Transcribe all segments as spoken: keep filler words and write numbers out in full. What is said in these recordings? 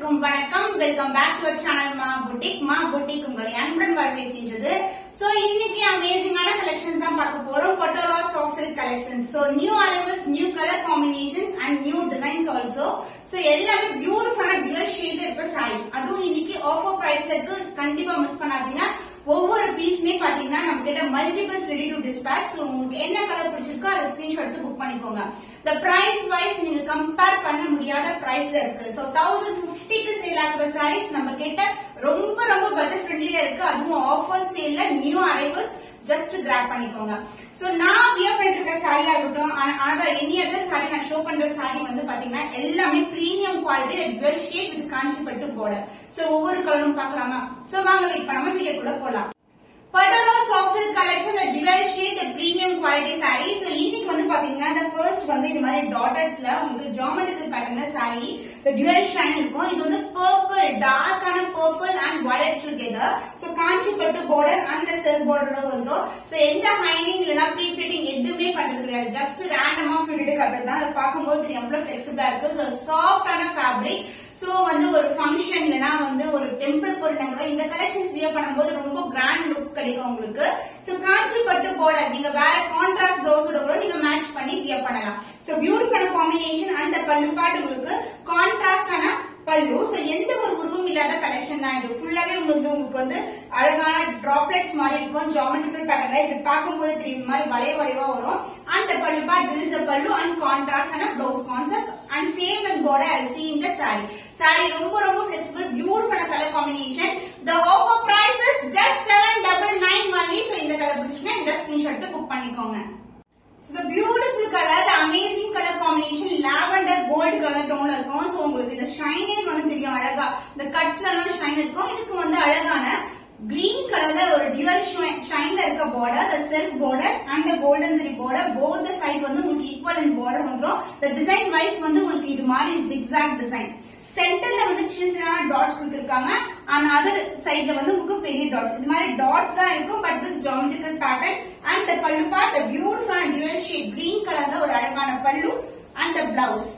அனைவருக்கும் வணக்கம். Welcome back to our channel Maa boutique. Maa boutique உங்களை அன்புடன் வரவேற்கின்றது. சோ இன்னைக்கு அமேசிங்கான கலெக்ஷன்ஸ் தான் பார்க்க போறோம். Patola soft silk collections. So new arrivals, new colour combinations and new designs also. So எல்லாமே பியூட்டிஃபுல்லான டியூல் ஷேட் இருக்க சாரீஸ். அதுவும் இன்னைக்கு ஆஃபர் பிரைஸ்ல இருக்கு. கண்டிப்பா மிஸ் பண்ணாதீங்க. ஒவ்வொரு பீஸ்மே பாத்தீங்கன்னா நம்ம கிட்ட multiples ready to dispatch. So உங்களுக்கு என்ன கலர் பிடிச்சிருக்கோ அதை ஸ்கிரீன்ஷாட் எடுத்து புக் பண்ணிக்கோங்க. The price wise நீங்க கம்பேர் பண்ண முடியாத பிரைஸ்ல இருக்கு. சோ தௌசண்ட் பிப்டிக்கு சேல் ஆகிற சாரீஸ் நம்ம கிட்ட ரொம்ப ரொம்ப பட்ஜெட் ஃப்ரெண்ட்லியா இருக்கு. அதுவும் ஆஃபர் சேல்ல நியூ அரைவல்ஸ் ஜஸ்ட் கிராப் பண்ணிக்கோங்க. சோ நான் வியர் பண்ணிட்டு இருக்க சாரியா இருக்கட்டும், ஆனா எனி அதர் சாரி நான் ஷோ பண்ற சாரி வந்து பாத்தீங்கன்னா எல்லாமே premium quality very shade with Kanchipattu border. So ஒவ்வொரு கலரும் பார்க்கலாமா? சோ வாங்க வெயிட் பண்ணாம வீடியோக்குள்ள போலாம். Patola soft silk collection dual shade premium quality sari. So இன்னைக்கு வந்து பாத்தீங்கன்னா the first வந்து இந்த மாதிரி டாட்டர்ஸ்ல உங்களுக்கு ஜியோமெட்ரிக்கல் பேட்டர்ன்ல சாரி the dual shine இருக்கும். இது வந்து பர்பிள் டார்க்கான purple and violet together. So Kanchipattu border and self border வந்துரும். சோ எந்த ஹைனிங் இல்லனா ப்ரீ பிளிட்டிங் எதுவுமே பண்றது கிடையாது. ஜஸ்ட் ரேண்டமா ஃபிட்டட் கட்டது தான். அத பாக்கும்போது தெரியும் எவ்வளவு ஃபிளெக்சிபிளா இருக்கு. So சாஃப்ட்டான fabric. சோ வந்து ஒரு ஃபங்க்ஷன் இல்லனா வந்து ஒரு டெம்பிள் போறீங்க இந்த கலெக்ஷன்ஸ் வியர் பண்ணும்போது ரொம்ப கிராண்ட் லுக் கிடைக்கும் உங்களுக்கு. சோ காஞ்சிபட்டு border நீங்க வேற கான்ட்ராஸ்ட் ப்ளவுஸோட கூட நீங்க மேட்ச் பண்ணி வியர் பண்ணலாம். சோ பியூட்டிஃபுல்லான காம்பினேஷன் அண்ட் பல்லு பார்ட் உங்களுக்கு கான்ட்ராஸ்டான பல்லு. சோ எந்த ஒரு உருவம் இல்லாத கலெக்ஷன் தான் இது. ஃபுல்லாவே உங்களுக்கு உங்களுக்கு வந்து அழகான டிராப்லெட்ஸ் மாதிரி இருக்கும். ஜியோமெட்ரிக்கல் பேட்டர்ன்ல இது பார்க்கும்போது தெரியும் மாதிரி வளைய வளைவா வரும். அந்த pallu part this is the pallu and கான்ட்ராஸ்டான blouse concept and same with border I see in the saree. saree ரொம்ப ரொம்ப flexible பியூட்டிஃபுல்லான colour combination. the offer price is just seven nine nine only. So இந்த கலர் பிடிச்சிருந்தா இந்த screenshot எடுத்து book பண்ணிக்கோங்க. So the beautiful color, the amazing color combination, lavender gold color tone இருக்கும். So உங்களுக்கு இந்த ஷைனிங் வந்து தெரியும் அழகா. இந்த கட்ஸ்ல எல்லாம் ஷைன் இருக்கும். இதுக்கு வந்து அழகான green கலர்ல ஒரு dual ஷைன்ல இருக்க border, the self border and the golden zari border, both the side வந்து உங்களுக்கு equal and border வந்துரும். The design wise வந்து உங்களுக்கு இது மாதிரி zigzag design. சென்டர்ல வந்து சின்ன சின்ன டாட்ஸ் கொடுத்திருக்காங்க. and other sideல வந்து உங்களுக்கு பெரிய டாட்ஸ். இது மாதிரி டாட்ஸ் தான் இருக்கும் but with geometrical pattern. and the pallu part the beautiful and dual shade green கலர்ல ஒரு அழகான பல்லு and the blouse.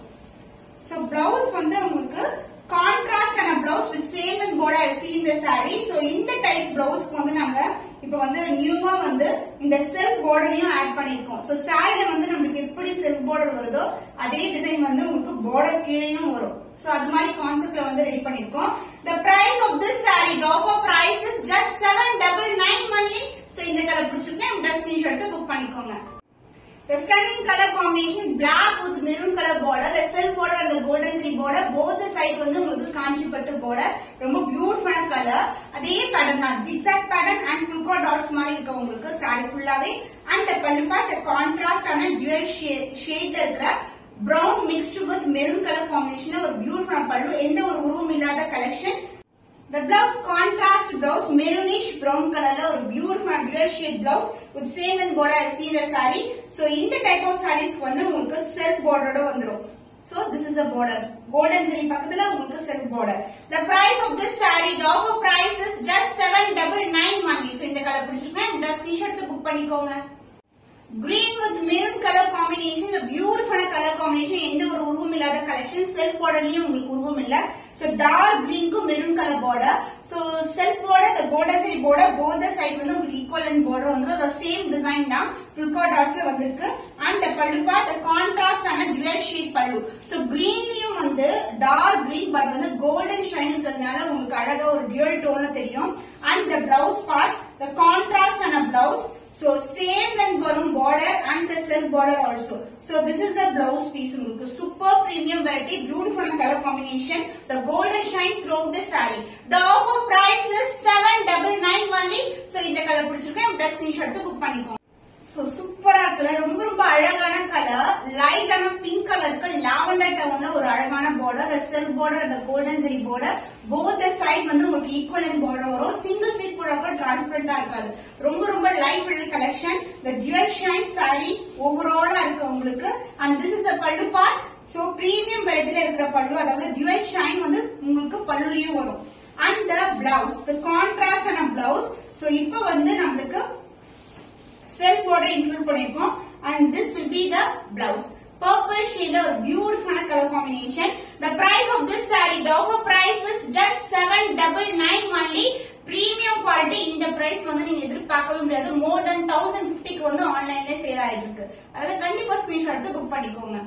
so blouse வந்து உங்களுக்கு கான்ட்ராஸ்ட் ஆன blouse with same and border I see in the saree. so இந்த type blouse வந்து நாங்க இப்ப வந்து நியூவா வந்து இந்த செல்ஃப் பார்டரையும் ஆட் பண்ணிருக்கோம். சோ சாரில வந்து நமக்கு எப்படி செல்ஃப் பார்டர் வருதோ அதே டிசைன் வந்து உங்களுக்கு பார்டர் கீழேயும் வரும். சோ அது மாதிரி கான்செப்ட்ல வந்து ரெடி பண்ணிருக்கோம். the price of this saree the offer price is just seven nine nine only. So இந்த கலர் பிடிச்சிருக்கா இந்த ஸ்கிரீன்ஷாட் எடுத்து புக் பண்ணிக்கோங்க. The stunning color combination black with maroon color border, the self border and the golden zari border, both the side வந்து உங்களுக்கு காஞ்சிபட்டு border. ரொம்ப பியூட்டிஃபுல்லான colour. அதே பேட்டர்ன் தான் zigzag pattern and polka dots மாதிரி இருக்கு உங்களுக்கு saree ஃபுல்லாவே. and the pallu part the contrast ஆன dual shade இருக்கிற brown mixed with maroon color combination ஒரு பியூட்டிஃபுல்லான பல்லு. எந்த ஒரு உருவம் இல்லாத கலெக்ஷன். The blouse contrast blouse maroonish brown colorல ஒரு beautiful dual shade blouse with same and border I see in the saree. so இந்த type of sarees வந்து உங்களுக்கு self bordered வந்துரும். so this is the border golden zari பக்கத்துல உங்களுக்கு self border. the price of this saree the offer price is just seven nine nine only. so இந்த colour பிடிச்சிருக்கா இந்த screenshot எடுத்து book பண்ணிக்கோங்க. green with maroon color combination the beautiful color combination எந்த ஒரு உருவம் இல்லாத கலெக்ஷன். self borderலயும் உங்களுக்கு உருவம் இல்ல. so dark green க்கு maroon color border. so self border the golden zari border both the side வந்து உங்களுக்கு equal and border வந்துரும். the same design தான் polka dots ல வந்திருக்கு. and the pallu part the contrast ஆன dual shade pallu. so greenலயும் வந்து dark green but வந்து golden shine இருக்கிறதுனால உங்களுக்கு அழகா ஒரு dual tone தெரியும். and the blouse part the contrast ஆன blouse. so same length வரும் border and the self border also. so this is the blouse piece. உங்களுக்கு super premium variety beautiful color combination the golden shine throughout the saree. the offer price is seven nine nine only. so இந்த colour பிடிச்சிருக்கா இந்த screenshot எடுத்து book பண்ணிக்கோங்க. So சூப்பரா இருக்குல. ரொம்ப ரொம்ப அழகான கலர். லைட்டான பிங்க் கலருக்கு லாவெண்டர் டவுன்ல ஒரு அழகான border the self border and the golden zari border both the side வந்து உங்களுக்கு equal and border வரும். single feet போறப்ப டிரான்ஸ்பரண்டா இருக்காது. ரொம்ப ரொம்ப light weight collection. the dual shine saree overall இருக்கு உங்களுக்கு. and this is a pallu part. so premium variety இருக்கிற பல்லு அதாவது dual shine வந்து உங்களுக்கு பல்லுலயும் வரும். and the blouse the contrast ஆன blouse. so இப்போ வந்து நமக்கு self border include பண்ணிருக்கோம். and this will be the blouse. purple shade or beautiful color combination. The price of this saree, the offer price பார்க்கவே முடியாது. மோர் தென் தௌசண்ட் பிப்டிக்கு வந்து ஆன்லைன்ல sale ஆயிட்டு இருக்கு. அதனால கண்டிப்பா ஸ்கிரீன்ஷாட் எடுத்து புக் பண்ணிக்கோங்க.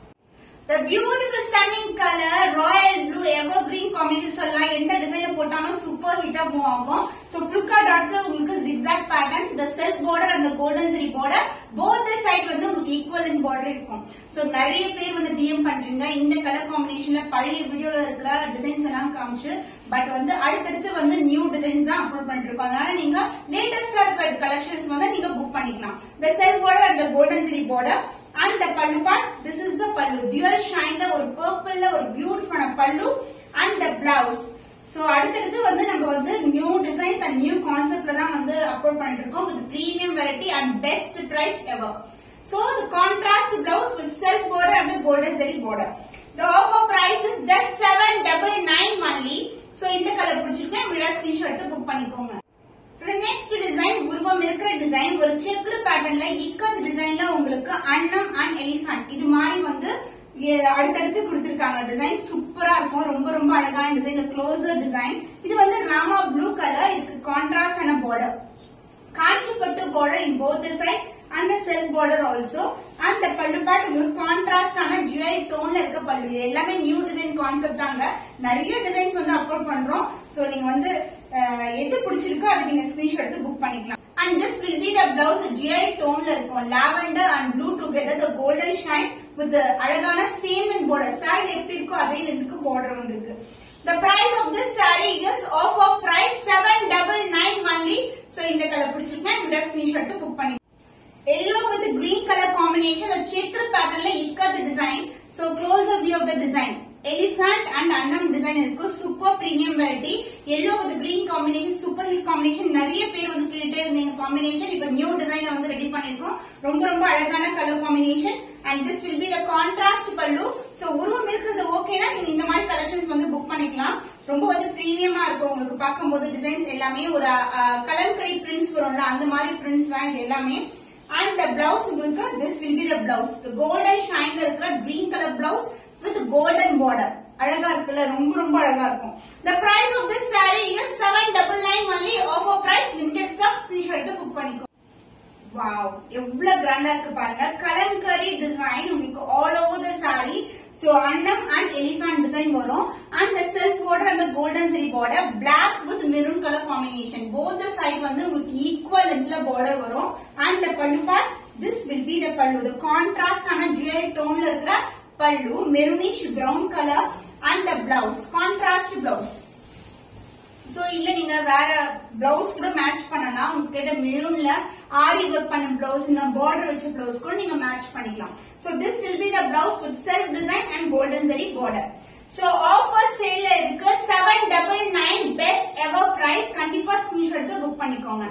The beautiful stunning color royal blue evergreen combination சொல்லலாம். எந்த டிசைன் போட்டாலும் சூப்பர் ஹிட்டா மூவ் ஆகும். So polka dots உங்களுக்கு zigzag pattern, the self border and the golden zari border both the side வந்து உங்களுக்கு equal in border இருக்கும். So நிறைய பேர் வந்து D M பண்றீங்க இந்த கலர் காம்பினேஷன்ல பழைய வீடியோல இருக்கிற டிசைன்ஸ் எல்லாம் காமிச்சு, பட் வந்து அடுத்தடுத்து வந்து நியூ டிசைன்ஸ் தான் அப்லோட் பண்ணிட்டு இருக்கோம். அதனால நீங்க லேட்டஸ்டா இருக்கிற கலெக்ஷன்ஸ் வந்து நீங்க புக் பண்ணிக்கலாம். The self border and the golden zari border and the pallu part, this is the pallu dual shine la ஒரு purple la ஒரு beautiful pallu and the blouse. So அடுத்து வந்து நம்ம வந்து new designs and new concept la தான் வந்து upload பண்ணிட்டு இருக்கோம் with premium variety and best price ever. So the contrast blouse with self border and the golden zari border. The offer price is just seven nine nine only. So இந்த colour பிடிச்சிருக்கா மீடியா screenshot எடுத்து book பண்ணிக்கோங்க. So the next design உருவம் இருக்கிற design ஒரு checked பேட்டர்ன்ல இக்கத் டிசைன்ல உங்களுக்கு அன்னம் அண்ட் எலிஃபண்ட் இது மாதிரி வந்து அடுத்தடுத்து கொடுத்திருக்காங்க. டிசைன் சூப்பரா இருக்கும். ரொம்ப ரொம்ப அழகான டிசைன். Closer design. இது வந்து ராமா ப்ளூ கலர். இதுக்கு கான்ட்ராஸ்ட் ஆன border, Kanchi pattu border in both the side and the self border also and the pallu part உங்களுக்கு கான்ட்ராஸ்ட் ஆன ஜுவல் டோன்ல இருக்க பல்லு. இது எல்லாமே நியூ டிசைன் கான்செப்ட் தாங்க. நிறைய டிசைன்ஸ் வந்து அப்லோட் பண்றோம். சோ நீங்க வந்து எது பிடிச்சிருக்கோ அதை நீங்க ஸ்கிரீன்ஷாட் எடுத்து புக் பண்ணிக்கலாம். And this will be the blouse jewel tone la irukum. Lavender and blue together, the golden shine with the அழகான same in border. saree எப்படி இருக்கோ அதே லெந்துக்கு border வந்திருக்கு. The price of this saree is offer price seven nine nine only. So இந்த colour பிடிச்சிருக்கா இந்த screenshot எடுத்து புக் பண்ணி. Yellow with the green color combination, a checked pattern la ikkat design. So closer view of the design. Elephant and annam design irukku. Super premium variety. Yellow with the green combination, super hit combination. Nariya per vandu keete irundinga combination. Ipo new design la vandu ready pannirkom. Romba romba alagana color combination and this will be the contrast pallu. So uruvam irukradhu okay na neenga indha mari collections vandu book pannikalam. ரொம்ப வந்து பிரீமியமா இருக்கும். உங்களுக்கு பாக்கும்போது designs எல்லாமே ஒரு kalamkari prints வரும்ல அந்த மாதிரி பிரிண்ட்ஸ் தான் இது எல்லாமே. And the blouse உங்களுக்கு this will be the blouse. The golden shine la இருக்கிற green color blouse with golden border. அழகா இருக்குல்ல, ரொம்ப ரொம்ப அழகா இருக்கும். The price of this saree is seven nine nine only. Offer price, limited stock. screenshot எடுத்து book பண்ணிக்கோ. Wow, எவ்வளவு கிராண்டா இருக்கு பாருங்க. கலம்கரி டிசைன் உங்களுக்கு all over the saree. So annam and elephant design வரும். And the self border and the golden zari border, black with maroon color combination. Both the side வந்து உங்களுக்கு equal length la border வரும். And the pallu part, this will be the pallu. The contrast ஆன jewel tone la இருக்கிற pallu, maroonish brown color and the blouse, contrast blouse. So இல்ல நீங்க வேற blouse கூட match பண்ணலாம். உங்ககிட்ட மெரூன்ல ஆரி வர்க் பண்ண blouse இல்ல border வச்ச blouse கூட நீங்க மேட்ச் பண்ணிக்கலாம். So this will be the blouse with self design and golden zari border. So offer sale la இருக்கு seven nine nine best ever price. கண்டிப்பா ஸ்கிரீன்ஷாட் எடுத்து புக் பண்ணிக்கோங்க.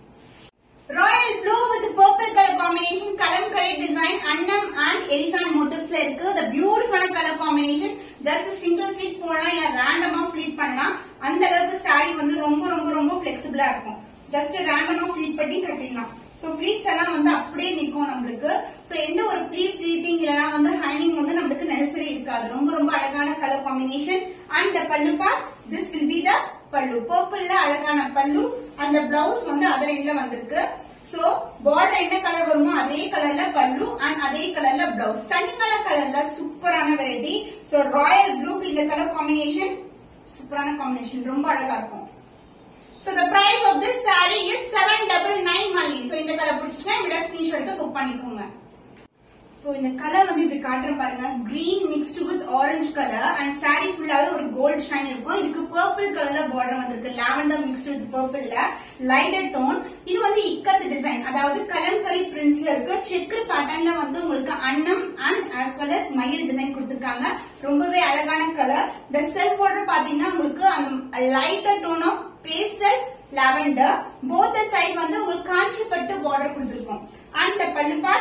Royal blue with purple color combination, kalamkari design, annam and elephant motifs la irukku. The beautiful color combination. Just a single pleat போடலாம் இல்ல ரேண்டமா pleat பண்ணலாம். அந்த அளவுக்கு saree வந்து ரொம்ப ரொம்ப ரொம்ப flexible ஆ இருக்கும். Just ரேண்டமா pleat பண்ணி கட்டிடலாம். So pleats எல்லாம் வந்து அப்படியே நிக்கும் நமக்கு. So எந்த ஒரு pleat pleating இல்லனா வந்து hanging வந்து நமக்கு necessary இருக்காது. ரொம்ப ரொம்ப அழகான color combination and the pallu part, this will be the pallu. Purple la அழகான pallu and the blouse வந்து other end la வந்திருக்கு. So border என்ன கலர் வருமோ அதே கலர்ல pallu and அதே கலர்ல blouse. Stunning கலர்ல சூப்பரான variety. So royal blue இந்த கலர் combination சூப்பரான combination, ரொம்ப அழகா இருக்கும். So the price of this saree is seven nine nine only. So இந்த கலர் பிடிச்சிட்டா இந்த ஸ்கிரீன்ஷாட் எடுத்து புக் பண்ணிக்கோங்க. So இந்த கலர் வந்து இப்படி காட்டுறேன் பாருங்க. green mixed with orange color and saree ஃபுல்லாவே ஒரு gold shine இருக்கும். இதுக்கு purple கலர்ல border வந்திருக்கு. lavender mixed with purple ல lighter tone. இது வந்து இக்கத் டிசைன், அதாவது கலம்கரி பிரிண்ட்ஸ்ல இருக்கு. செக்டு பேட்டர்ன்ல வந்து உங்களுக்கு அன்னம் and as well as மயில் டிசைன் கொடுத்திருக்காங்க. ரொம்பவே அழகான கலர். The self border பாத்தீங்கன்னா உங்களுக்கு அந்த lighter tone of pastel lavender. both the side வந்து உங்களுக்கு காஞ்சி பட்டு border கொடுத்திருக்கும். And the pallu part,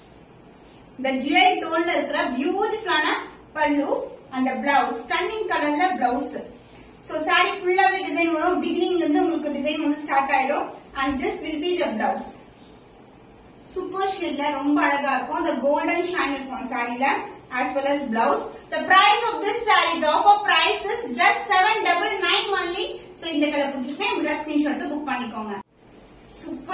the jewel tone la irukra beautiful ana pallu and the blouse, stunning color la blouse. So saree full of design varum. beginning la irundhu ungalku design vandu start aidum and this will be the blouse. Super shade la romba alaga irukum. The golden shine irukum saree la as well as blouse. The price of this saree, the offer price is just seven nine nine only. So இந்த colour பிடிச்சிருக்கேன் இந்த screenshot எடுத்து book பண்ணிக்கோங்க. Super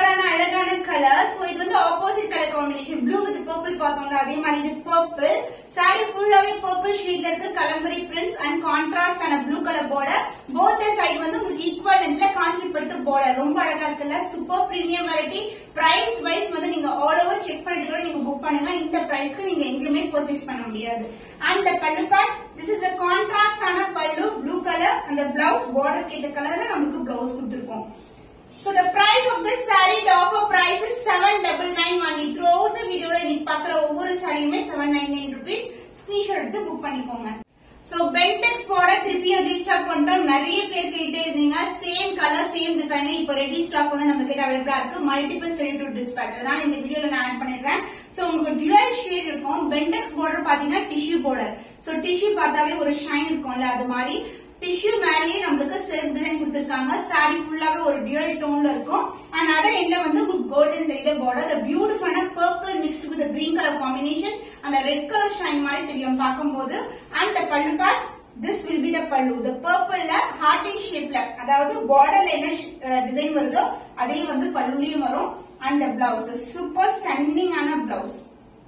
blue with purple பார்த்தோம்ல அதே மாதிரி இது purple saree ஃபுல்லாவே பர்பிள் ஷேட்ல இருக்கு கலம்பரி பிரிண்ட்ஸ் அண்ட் கான்ட்ராஸ்ட் ஆன blue colour border both the side வந்து உங்களுக்கு ஈக்குவல் லென்த்ல காஞ்சி பட்டு border ரொம்ப அழகா இருக்குல்ல super premium variety price wise வந்து நீங்க ஆல் ஓவர் செக் பண்ணிட்டு கூட நீங்க புக் பண்ணுங்க இந்த பிரைஸ்க்கு நீங்க எங்கேயுமே பர்ச்சேஸ் பண்ண முடியாது and the pallu part this is a contrast ஆன pallu blue color and the blouse border கேட்ட கலர்ல நமக்கு blouse கொடுத்திருக்கோம். So the price of this saree, the offer price is seven nine nine only. Throughout the video la நீங்க பார்க்குற ஒவ்வொரு சாரியுமே seven ninety-nine rupees. Screenshot எடுத்து புக் பண்ணிக்கோங்க. So Bentex border திருப்பியும் ரீஸ்டாக் பண்றோம். நிறைய பேர் கேட்டே இருந்தீங்க சேம் கலர் சேம் டிசைன் இப்போ ரெடி ஸ்டாக் வந்து நம்ம கிட்ட அவைலபிளா இருக்கு மல்டிபிள் ரெடி டு டிஸ்பேச் அதனால இந்த வீடியோல நான் ஆட் பண்ணிடுறேன். So உங்களுக்கு டுவல் ஷேட் இருக்கும். Bentex border பாத்தீங்கன்னா டிஷ்யூ border. So டிஷ்யூ பார்த்தாவே ஒரு ஷைன் இருக்கும்ல அது மாதிரி டிஷ்யூ மேலேயே நமக்கு செல்ஃப் டிசைன் கொடுத்திருக்காங்க saree ஃபுல்லாவே ஒரு டியூவல் டோன்ல இருக்கும் and other endல வந்து golden side border the beautiful purple mixed with the green color combination and the red color shine மாதிரி தெரியும் பாக்கும்போது and the pallu part this will be the pallu the purple ல hearting shape ல அதாவது borderல என்ன design வருதோ அதே வந்து பல்லுலயும் வரும் and the blouse super stunning ஆன blouse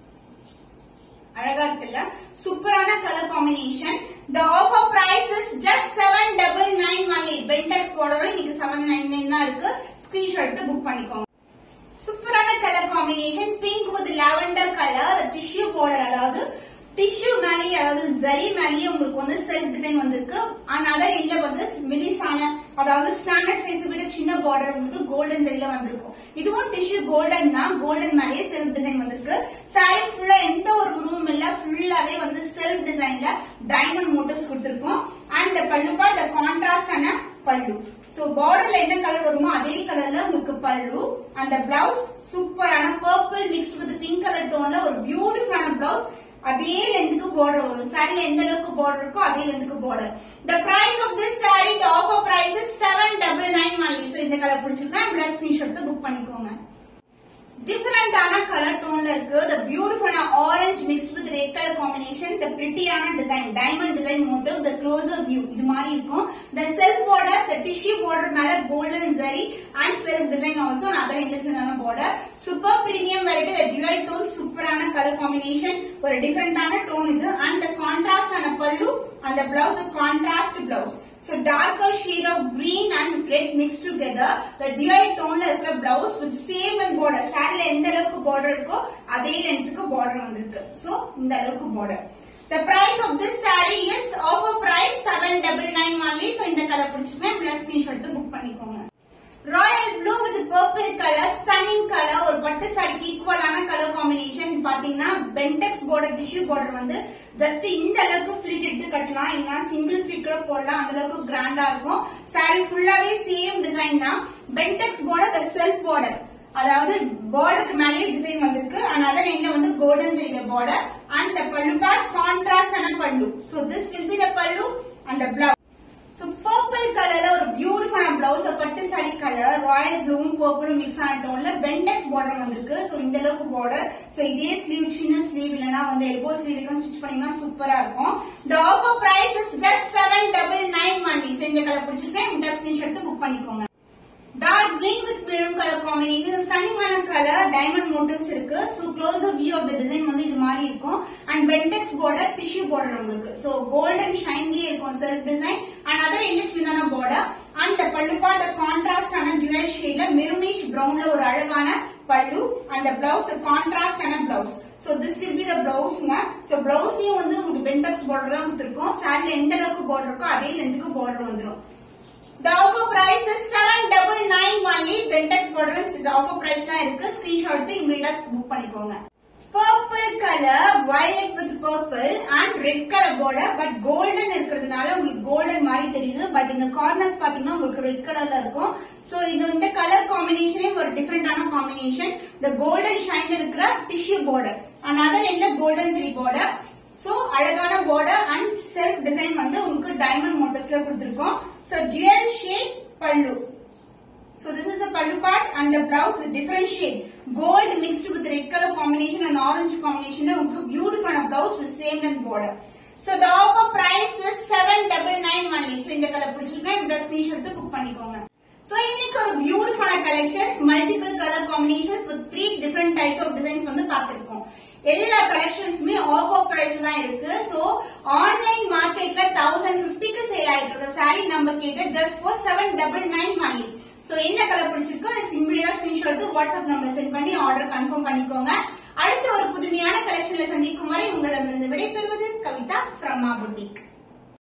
அழகா இருக்குல்ல சூப்பரான colour combination the offer price is just seven nine nine only Bentex border இன்னைக்கு seven ninety-nine தான் இருக்கு ஸ்கிரீன்ஷாட் எடுத்து புக் பண்ணிக்கோங்க சூப்பரான colour combination pink with lavender colour tissue border அதாவது டிஷ்யூ மேலேயே அதாவது ஜரி மேலேயே உங்களுக்கு வந்து செல்ஃப் டிசைன் வந்திருக்கு and other end வந்து மெலிசான அதாவது ஸ்டாண்டர்ட் சைஸ் விட சின்ன border உங்களுக்கு கோல்டன் ஜரில வந்திருக்கும் இதுவும் டிஷ்யூ கோல்டன் தான் கோல்டன் மேலேயே செல்ஃப் டிசைன் வந்திருக்கு saree ஃபுல்லா எந்த ஒரு உருவம் இல்ல ஃபுல்லாவே வந்து செல்ஃப் டிசைன்ல டைமண்ட் மோட்டிவ்ஸ் கொடுத்திருக்கோம் and the pallu part the contrast ஆன pallu so borderல என்ன கலர் வருமோ அதே கலர்ல உங்களுக்கு pallu and the blouse சூப்பரான purple mixed with pink color toneல ஒரு பியூட்டிஃபுல்லான blouse அதே லென்த்க்கு border வரும் சாரில எந்த அளவுக்கு border இருக்கோ அதே லென்த்க்கு border the price of this saree the offer price is seven nine nine only so இந்த கலர் பிடிச்சிருக்கா இப்படி ஸ்கிரீன்ஷாட் எடுத்து புக் பண்ணிக்கோங்க different ஆன கலர் டோன்ல இருக்கு the beautiful orange mixed with red color combination the pretty ஆன design diamond design motif the closer view இது மாதிரி இருக்கும் the self border the tissue border மேல golden zari and self design also another interesting ஆன border super premium variety the dual tone super ஆன color combination ஒரு different ஆன tone இது and the contrast ஆன pallu and the blouse the contrast blouse so darker shade of green and red mixed together the dual tone la irukra blouse with same and border saree la endha alavukku border irukko adhe length ku border vandirukku so indha alavukku border the price of this saree is offer price seven nine nine only so indha color pidichukna plus screenshot eduthu book pannikonga royal blue with purple color stunning color ஒரு pattu saree ஈக்குவலான colour combination பாத்தீங்கன்னா Bentex border tissue border வந்து just இந்த அளவுக்கு flit எடுத்து கட்டலாம் இல்லனா single flit கூட போடலாம் அந்த அளவுக்கு கிராண்டா இருக்கும் saree ஃபுல்லாவே சேம் டிசைன் தான் Bentex border the self border அதாவது borderக்கு மேலே டிசைன் வந்திருக்கு and other endல வந்து golden zari border and the pallu part contrast ஆன pallu so this will be the pallu and the blouse so purple color la ஒரு பியூட்டிஃபுல்லான blouse பட்டு saree color royal blue purple mix ஆன டோன்ல Bentex border வந்திருக்கு so இந்த அளவுக்கு border so இதே sleeve சின்ன sleeve இல்லனா வந்து elbow sleeve க்கு ஸ்டிட்ச் பண்ணீங்கன்னா சூப்பரா இருக்கும் the offer price is just seven nine nine only so இந்த கலர் பிடிச்சிருக்கேன் இந்த ஸ்கிரீன்ஷாட் எடுத்து புக் பண்ணிக்கோங்க dark green with maroon color combination stunning ஆன color diamond motifs இருக்கு so closer view of the design வந்து இது மாதிரி இருக்கும் and Bentex border tissue border உங்களுக்கு so golden shiny இருக்கும் self design and other end சின்னதான border and the pallu part the contrast ஆன dual shade ல maroonish brown ல ஒரு அழகான pallu and the blouse the contrast ஆன blouse so this will be the blouse ங்க so blouse லயும் வந்து உங்களுக்கு Bentex border தான் கொடுத்திருக்கோம் saree ல எந்த அளவுக்கு border இருக்கோ அதே லெந்த்க்கு border வந்துரும் the offer price is seven nine nine only Bentex border the offer price தான் இருக்கு screenshot எடுத்து immediately book பண்ணிக்கோங்க purple color violet with purple and red color border but golden இருக்குறதுனால உங்களுக்கு golden மாதிரி தெரியுது but இந்த corners பாத்தீங்கன்னா உங்களுக்கு red colorல இருக்கும் so இது இந்த color combinationே ஒரு different ஆன combination the golden shine இருக்கிற tissue border another end golden zari border so அழகான border and self design வந்து உங்களுக்கு diamond motifsல கொடுத்திருக்கோம் so dual shade pallu so this is a pallu part and the blouse is different shade gold mixed with red color combination and orange combination உங்களுக்கு beautiful blouse with same length border so the offer price is seven nine nine only so இந்த colour பிடிச்சிருக்கேன் இந்த screenshot எடுத்து book பண்ணிக்கோங்க so இன்னைக்கு ஒரு beautiful collections multiple color combinations with three different types of designs வந்து பார்த்திருக்கோம். எல்லா கலெக்ஷன்ஸுமே ஆஃபர் பிரைஸ் தான் இருக்கு. சோ ஆன்லைன் மார்க்கெட்ல தௌசண்ட் பிப்டிக்கு சேல் ஆயிட்டு இருக்க சாரி நம்ம கிட்ட just for seven double nine only. So என்ன கலர் பிடிச்சிருக்கோ சிம்பிளா ஸ்கிரீன்ஷாட் எடுத்து வாட்ஸ்அப் நம்பர் சென்ட் பண்ணி ஆர்டர் கன்ஃபார்ம் பண்ணிக்கோங்க. அடுத்த ஒரு புதுமையான கலெக்ஷன்ல சந்திக்கும் வரை உங்களிடமிருந்து விடைபெறுவது கவிதா ஃப்ரம் மா புட்டிக்.